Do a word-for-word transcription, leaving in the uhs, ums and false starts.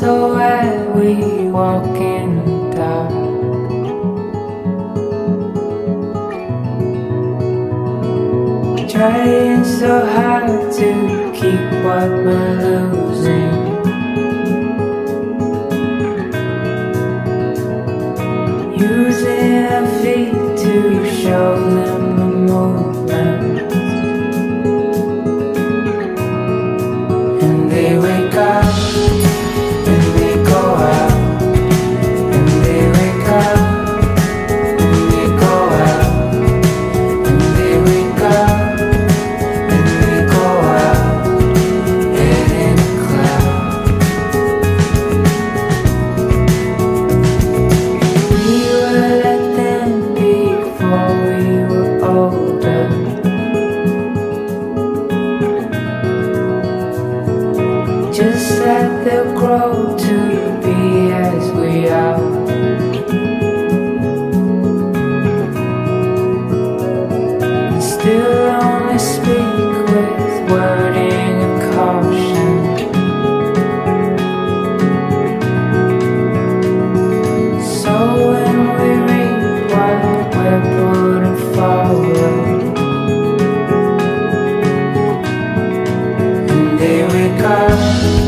silhouette, we walk in the dark. Trying so hard to keep what we're losing. Using our feet to show them the movement. And they wake up, and they go out. And they wake up, and they go out. And they wake up, and they go out. Head in a cloud. We were let them before we were older. Just let them grow to be as we are. And still only speak with wording and caution. So when we reap what we're putting forward, and they wake up.